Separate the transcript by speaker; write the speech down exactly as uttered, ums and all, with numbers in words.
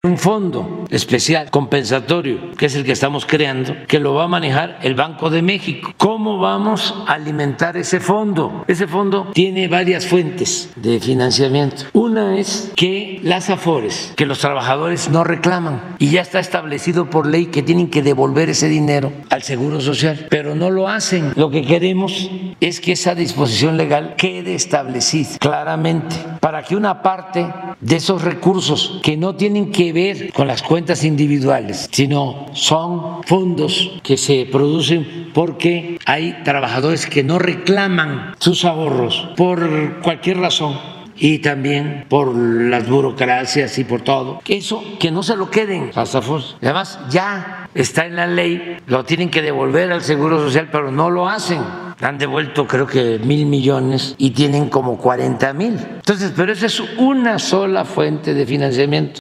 Speaker 1: un fondo especial compensatorio, que es el que estamos creando, que lo va a manejar el Banco de México. ¿Cómo vamos a alimentar ese fondo? Ese fondo tiene varias fuentes de financiamiento. Una es que las afores, que los trabajadores no reclaman, y ya está establecido por ley que tienen que devolver ese dinero al Seguro Social, pero no lo hacen. Lo que queremos es que esa disposición legal quede establecida claramente para que una parte de esos recursos que no tienen que ver con las cuentas individuales, sino son fondos que se producen porque hay trabajadores que no reclaman sus ahorros por cualquier razón, y también por las burocracias y por todo. Eso, que no se lo queden las afores. Además, ya está en la ley, lo tienen que devolver al Seguro Social, pero no lo hacen. Han devuelto creo que mil millones y tienen como cuarenta mil. Entonces, pero esa es una sola fuente de financiamiento.